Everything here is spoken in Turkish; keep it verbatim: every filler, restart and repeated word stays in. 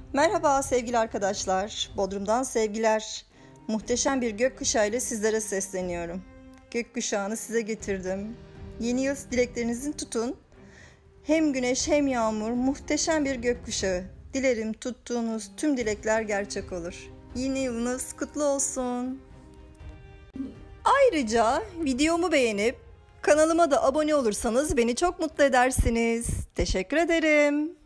Merhaba sevgili arkadaşlar, Bodrum'dan sevgiler. Muhteşem bir gökkuşağı ile sizlere sesleniyorum. Gökkuşağını size getirdim. Yeni yıl dileklerinizi tutun. Hem güneş hem yağmur, muhteşem bir gökkuşağı. Dilerim tuttuğunuz tüm dilekler gerçek olur. Yeni yılınız kutlu olsun. Ayrıca videomu beğenip kanalıma da abone olursanız beni çok mutlu edersiniz. Teşekkür ederim.